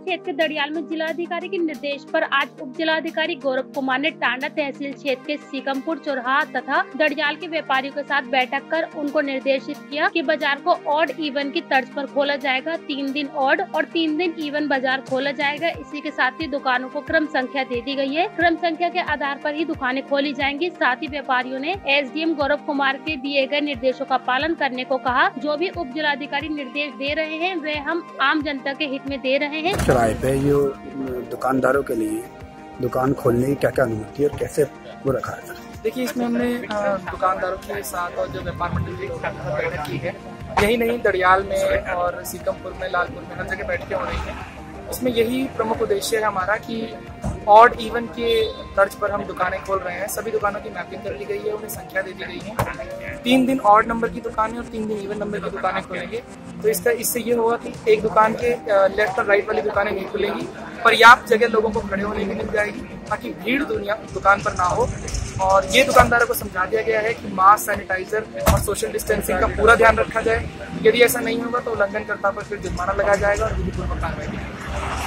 क्षेत्र के दड़ियाल में जिलाधिकारी के निर्देश पर आज उप जिलाधिकारी गौरव कुमार ने टांडा तहसील क्षेत्र के सीकमपुर चौराहा तथा दड़ियाल के व्यापारियों के साथ बैठक कर उनको निर्देशित किया कि बाजार को ऑड इवन की तर्ज पर खोला जाएगा। 3 दिन ऑड और 3 दिन इवन बाजार खोला जाएगा। इसी के साथ ही दुकानों को क्रम संख्या दे दी गई है। क्रम संख्या के आधार पर ही दुकानें खोली जाएंगी। साथ ही व्यापारियों ने एसडीएम गौरव कुमार के दिए गए निर्देशों का पालन करने को कहा। जो भी उप जिलाधिकारी निर्देश दे रहे हैं वे हम आम जनता के हित में दे रहे हैं। चौराहे पे जो दुकानदारों के लिए दुकान खोलने की क्या अनुमति और कैसे वो रखा है? देखिए, इसमें हमने दुकानदारों के साथ और जो व्यापार मंडल के साथ बैठक की है। यही नहीं, दड़ियाल में और सीकमपुर में, लालपुर में हर जगह बैठकें हो रही हैं। इसमें यही प्रमुख उद्देश्य है हमारा कि ऑड इवन के तर्ज पर हम दुकानें खोल रहे हैं। सभी दुकानों की मैपिंग कर ली गई है, उन्हें संख्या दे दी गई है। 3 दिन ऑड नंबर की दुकानें और 3 दिन इवन नंबर की दुकानें खोलेंगे। तो इससे ये होगा कि एक दुकान के लेफ्ट और राइट वाली दुकानें नहीं खुलेंगी। पर्याप्त जगह लोगों को खड़े होने की मिल जाएगी ताकि भीड़ दुकान पर ना हो। और ये दुकानदारों को समझा दिया गया है कि मास्क, सैनिटाइजर और सोशल डिस्टेंसिंग का पूरा ध्यान रखा जाए। यदि ऐसा नहीं होगा तो उल्लंघनकर्ता पर फिर जुर्माना लगाया जाएगा और विधिपूर्वक कार्रवाई की जाएगी।